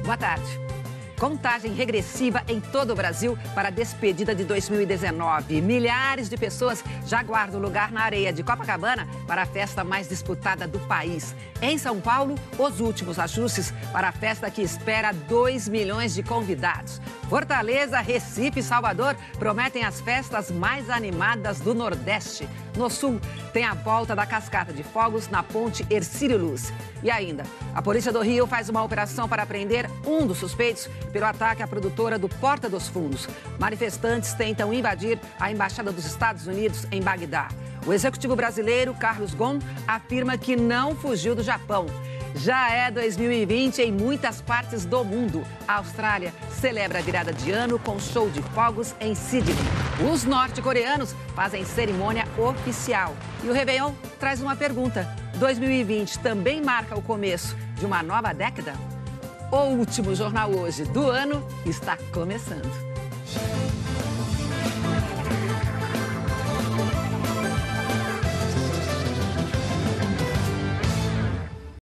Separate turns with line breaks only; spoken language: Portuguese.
Boa tarde. Contagem regressiva em todo o Brasil para a despedida de 2019. Milhares de pessoas já guardam lugar na areia de Copacabana para a festa mais disputada do país. Em São Paulo, os últimos ajustes para a festa que espera 2 milhões de convidados. Fortaleza, Recife e Salvador prometem as festas mais animadas do Nordeste. No Sul, tem a volta da cascata de fogos na ponte Hercílio Luz. E ainda, a Polícia do Rio faz uma operação para prender um dos suspeitos pelo ataque à produtora do Porta dos Fundos. Manifestantes tentam invadir a Embaixada dos Estados Unidos em Bagdá. O executivo brasileiro, Carlos Ghosn, afirma que não fugiu do Japão. Já é 2020 em muitas partes do mundo. A Austrália celebra a virada de ano com show de fogos em Sydney. Os norte-coreanos fazem cerimônia oficial. E o Réveillon traz uma pergunta. 2020 também marca o começo de uma nova década? O último jornal hoje do ano está começando.